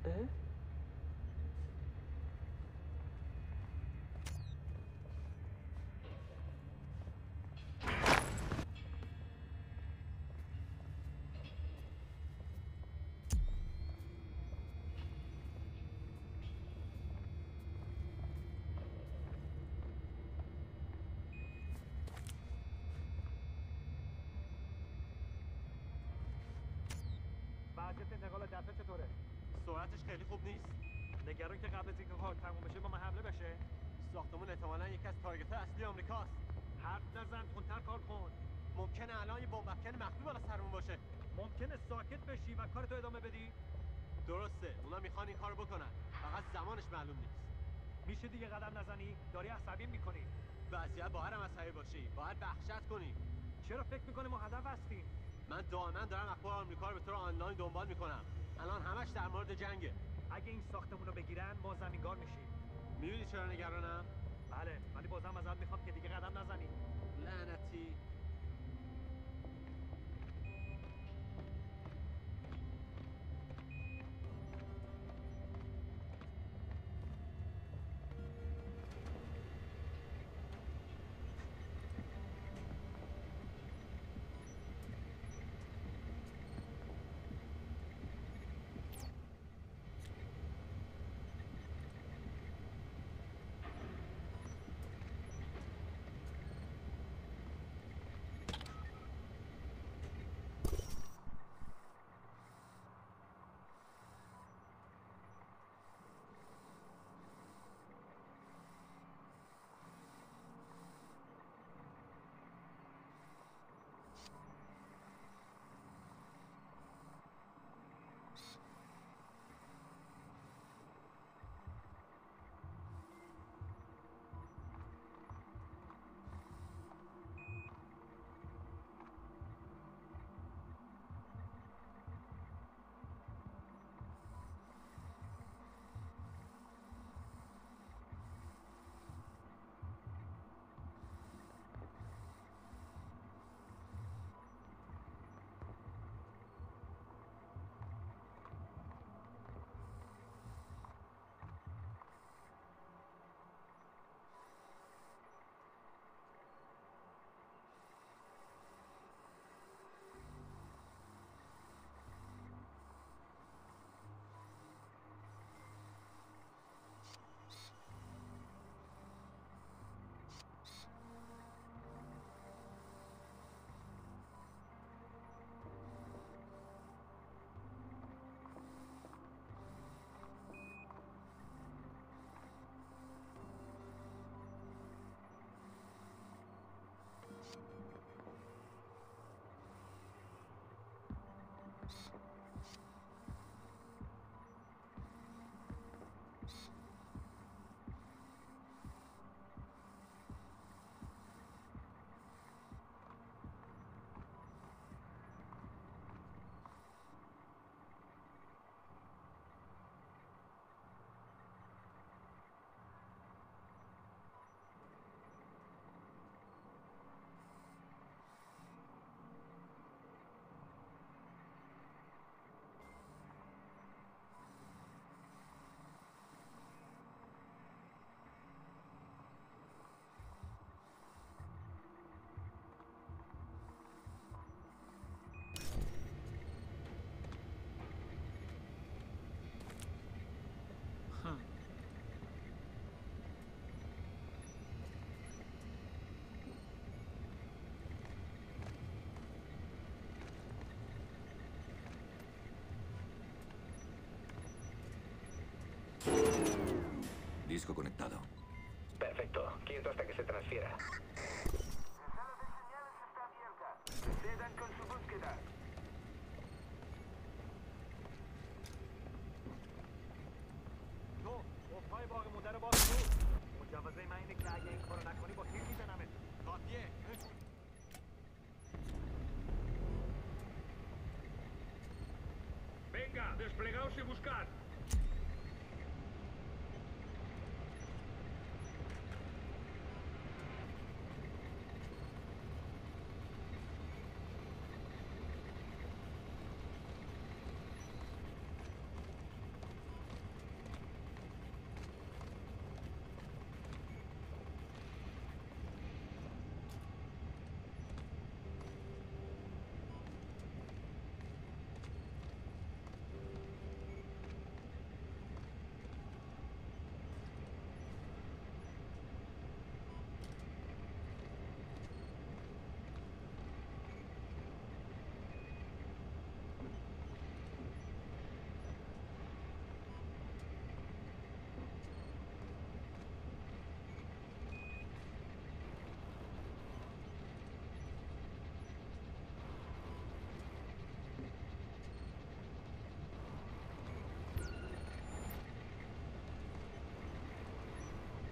وضعیت انتقال دفعه چطوره؟ سرعتش خیلی خوب نیست. نگران که قبل از اینکه کار تموم بشه با ما حمله بشه؟ ساختمون احتمالاً یکی از تارگت‌های اصلی آمریکاست. حرف نزن، تندتر کار کن. ممکنه الان یه بمب افکن مخفی بالا سرمون باشه. ممکنه ساکت بشی و کارتو ادامه بدی؟ درسته، اونا میخوان این کارو بکنن. فقط زمانش معلوم نیست. میشه دیگه قدم نزنی؟ داری عصبی میکنی. وضعیت باید هم عصبی باشی. باید وحشت کنی. چرا فکر میکنی ما هدف هستیم؟ من دائما دارم اخبار آمریکا رو به طور آنلاین دنبال میکنم. الان همش در مورد جنگه. اگه این ساختمون رو بگیرن ما زمینگار میشیم. میدونی چرا نگرانم؟ بله، ولی بازم ازت میخوام که دیگه قدم نزنی. لعنتی. Disco conectado. Perfecto. Quieto hasta que se transfiera. La sala de señales está abierta. Procedan con su búsqueda. تو قفل‌های باغ مونده رو باز کن. مجوزه من اینه که اگه این کارو نکنی با تیر میزنمت. کافیه. Venga, desplegaos y buscad.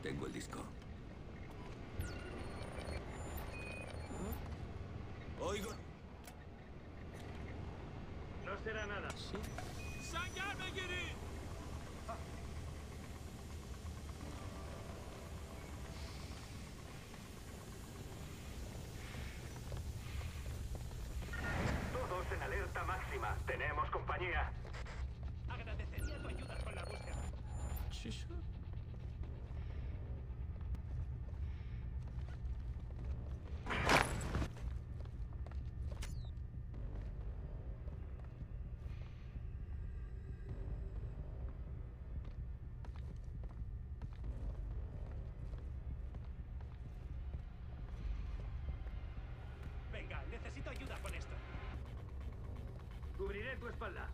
Tengo el disco. Oigo. No será nada. Todos en alerta máxima. Tenemos compañía. Agradecería tu ayuda con la búsqueda. Venga, necesito ayuda con esto. Cubriré tu espalda.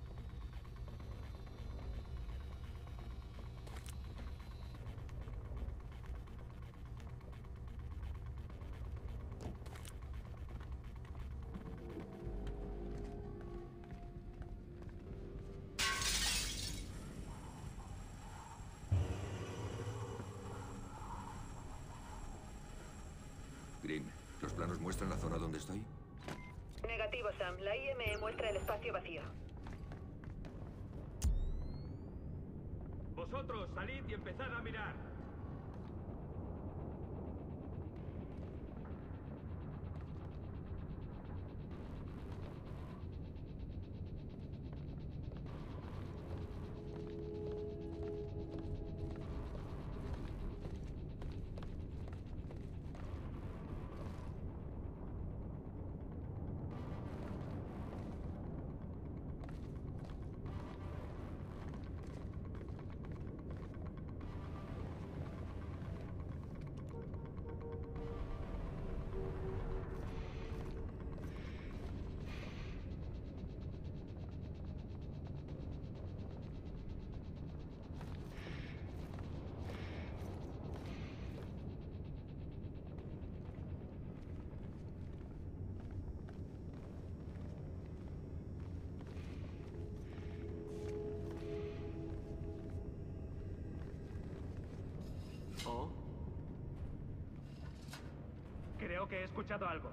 Green, ¿los planos muestran la zona donde estoy? Negativo, Sam. La IME muestra el espacio vacío. Vosotros salid y empezad a mirar. Oh, Creo que he escuchado algo.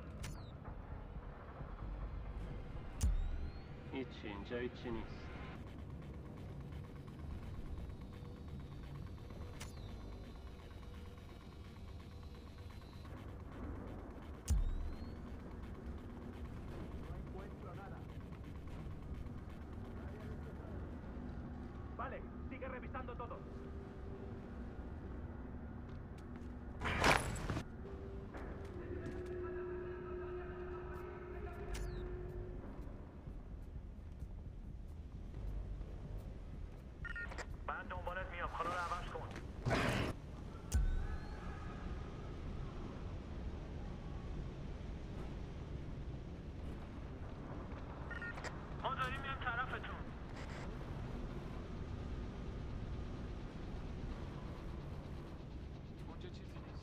هیچی اینجا هیچی نیست. Vale, sigue revisando todo. من دنبالت میام. خدا رو عوض کن. ما داریم میام طرفتون. اونجا چیزی نیست.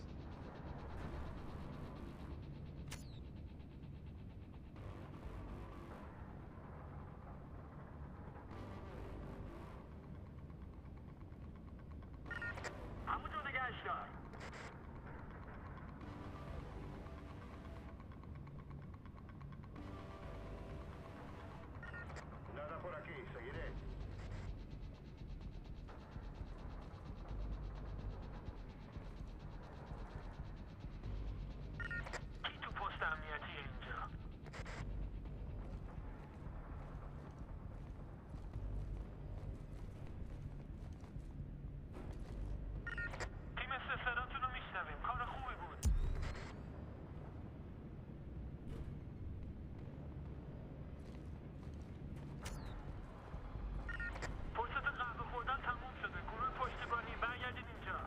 همونجا نگهش دار. Nada por aquí, seguiré. کی تو پست امنیتی اینجا؟ تیم استفادهاتون رو میشنویم. کار خوبی بود. فرصت قهوه خوردن تموم شده. گروه پشتیبانی برگردید اینجا.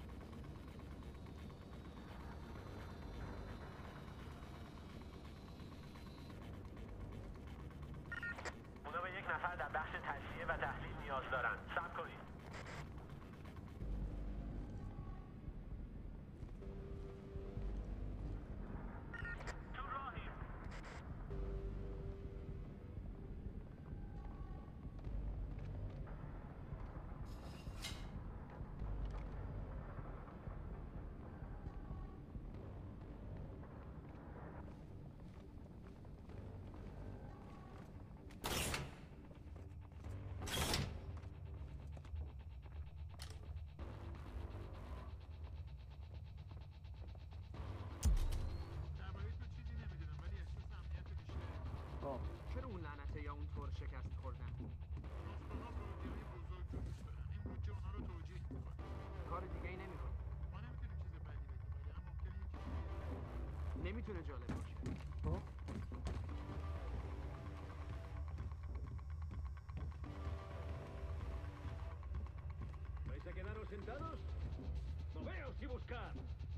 اونا به یک نفر در بخش تجزیه و تحلیل نیاز دارن. صبر کنید. تو راهیم. رابطه یا اونطور شکست خوردن. فقط رادیوی بزرگ رو دوست دارم. این بودجه اونا رو توجیه میکنه. کار دیگه ای نمیکنه. ما نمیتونیم چیز بدی بگیم ولی هم ممکنه یه چیزی نمیتونه جالب باشه. خب ¿Vais a quedaros sentados? ¡Moveos y buscad!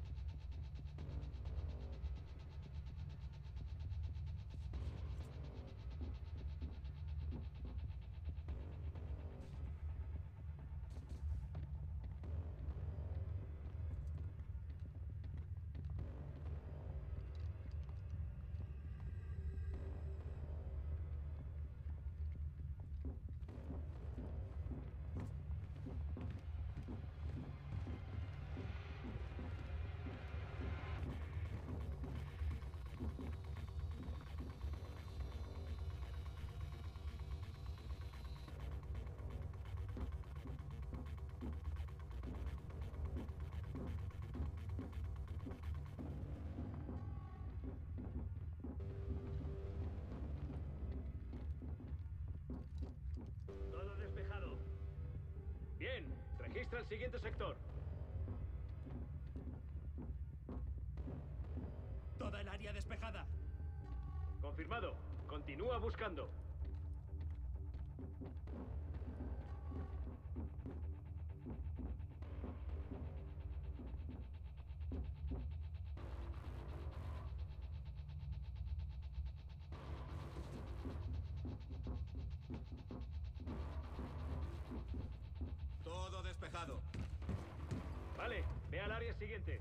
Todo despejado. Bien, registra el siguiente sector. Toda el área despejada. Confirmado. Continúa buscando. Todo despejado. Vale, ve al área siguiente.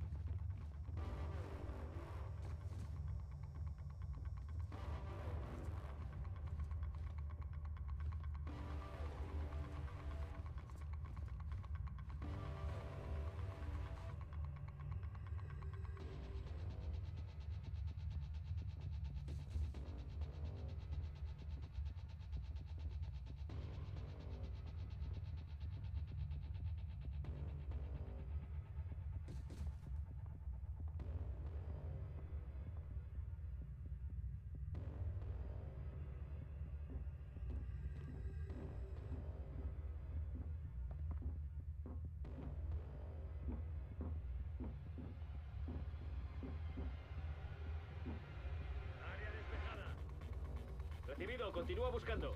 Área despejada. Recibido, continúa buscando.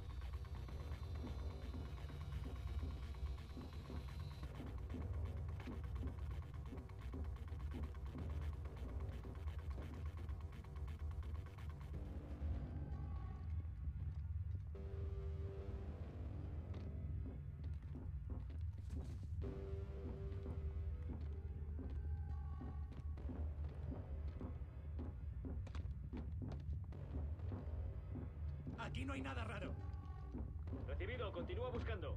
Aquí no hay nada raro. Recibido, continúa buscando.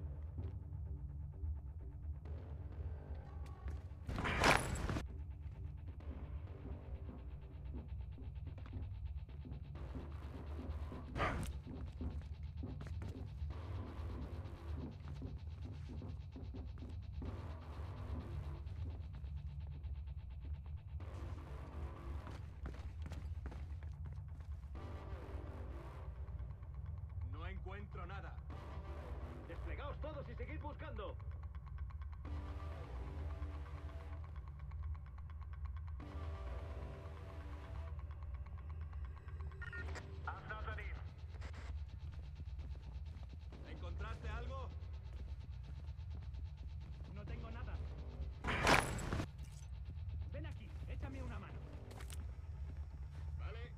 No encuentro nada. Desplegaos todos y seguid buscando. ¿Encontraste algo? no tengo nada. Ven aquí, échame una mano. Vale.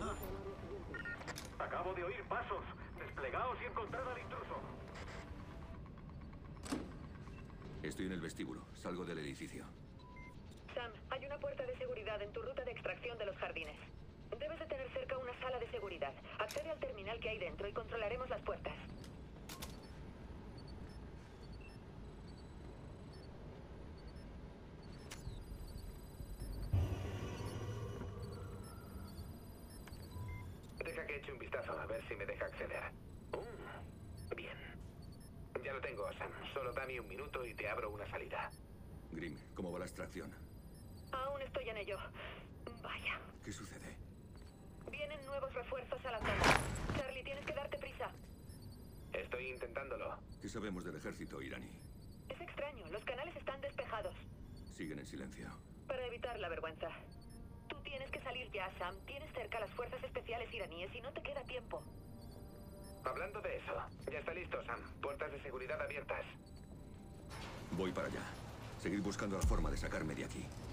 nada. Acabo de oír pasos. Desplegaos y encontrad al intruso. Estoy en el vestíbulo. Salgo del edificio. Sam, hay una puerta de seguridad en tu ruta de extracción de los jardines. Debes de tener cerca una sala de seguridad. Accede al terminal que hay dentro y controlaremos las puertas. Deja que eche un vistazo, a ver si me deja acceder. Bien. Ya lo tengo, Sam. Solo dame un minuto y te abro una salida. Grim, ¿cómo va la extracción? Aún estoy en ello. Vaya. ¿Qué sucede? Vienen nuevos refuerzos a la zona. Charlie, tienes que darte prisa. Estoy intentándolo. ¿Qué sabemos del ejército iraní? Es extraño, los canales están despejados. Siguen en silencio. Para evitar la vergüenza. Tú tienes que salir ya, Sam. Tienes cerca las fuerzas especiales iraníes y no te queda tiempo. Hablando de eso, ya está listo, Sam. Puertas de seguridad abiertas. Voy para allá. Seguid buscando la forma de sacarme de aquí.